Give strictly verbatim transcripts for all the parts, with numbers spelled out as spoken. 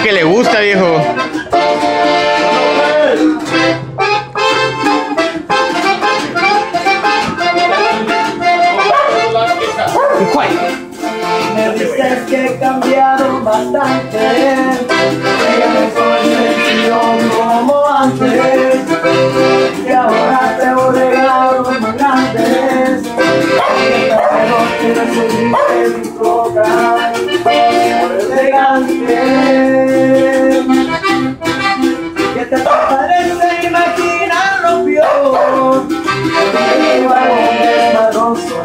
que le gusta, viejo. Me dices que he cambiado bastante, que ya no soy sencillo como antes, que ahora te voy regalos más grandes, pero que recibiste mi boca elegante. ¿Qué te parece imaginarlo peor? Que igual un desmadroso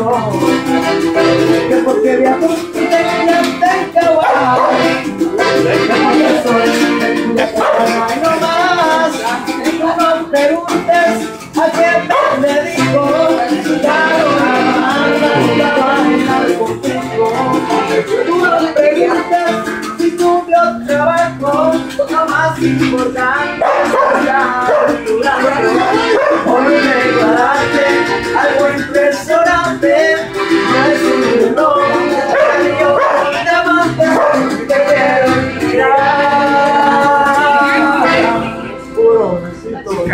que porque viajo y te quedaste en Kawaii, que porque soy de tu casa y no más. Y tú no preguntes a quién te dedico, ya no me mandas a bailar contigo. Tú no preguntes si tuve otro trabajo, lo más importante es ya tu grande. Hoy vengo a darte algo impresionante. No es un no, yo te amante, te quiero mirar. Puro besito,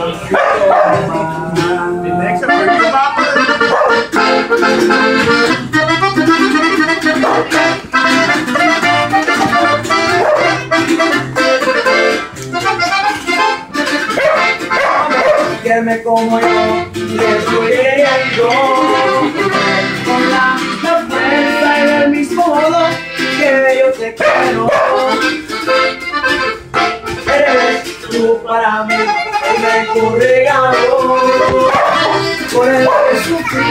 que me como yo, te estoy queriendo con la, la fuerza y del mismo modo que yo te quiero. Eres tú para mí el mejor regalo, por el que sufrí